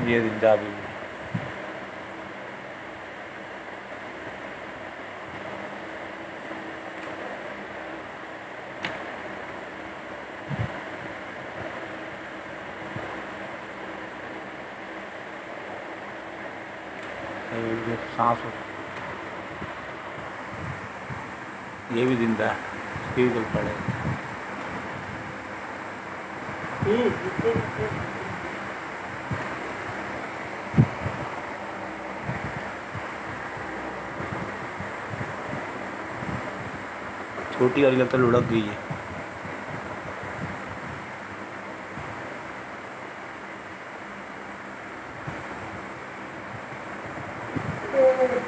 ये जिंदा अभी भी। ये सांस, ये भी जिंदा है, इसकी भी चल पड़े। छोटी वाली लगता है लुढ़क गई है।